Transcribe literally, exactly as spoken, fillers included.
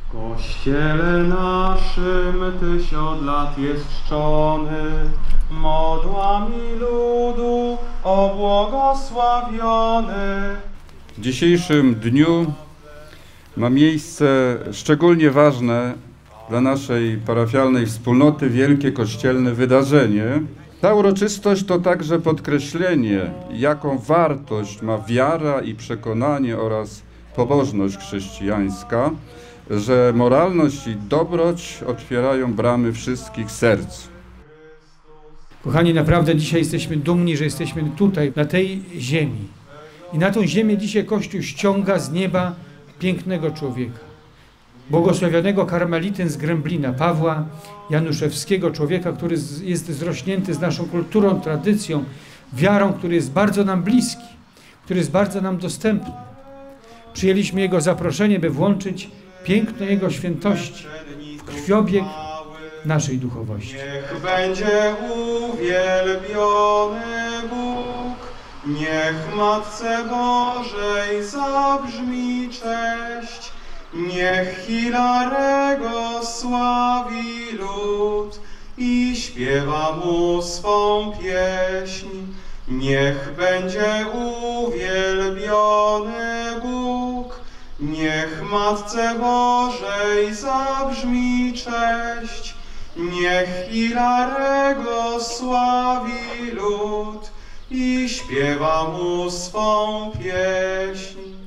W Kościele naszym Tyś od lat jest czczony, modłami ludu obłogosławiony. W dzisiejszym dniu ma miejsce szczególnie ważne dla naszej parafialnej wspólnoty wielkie kościelne wydarzenie. Ta uroczystość to także podkreślenie, jaką wartość ma wiara i przekonanie oraz pobożność chrześcijańska, że moralność i dobroć otwierają bramy wszystkich serc. Kochani, naprawdę dzisiaj jesteśmy dumni, że jesteśmy tutaj, na tej ziemi. I na tą ziemię dzisiaj Kościół ściąga z nieba pięknego człowieka. Błogosławionego karmelityn z Gręblina, Pawła Januszewskiego, człowieka, który jest zrośnięty z naszą kulturą, tradycją, wiarą, który jest bardzo nam bliski, który jest bardzo nam dostępny. Przyjęliśmy jego zaproszenie, by włączyć piękno jego świętości w krwiobieg naszej duchowości. Niech będzie uwielbiony Bóg, niech Matce Bożej zabrzmi cześć, niech Hilarego sławi lud i śpiewa mu swą pieśń. Niech będzie uwielbiony Bóg, niech Matce Bożej zabrzmi cześć, niech Hilarego sławi lud i śpiewa mu swą pieśń.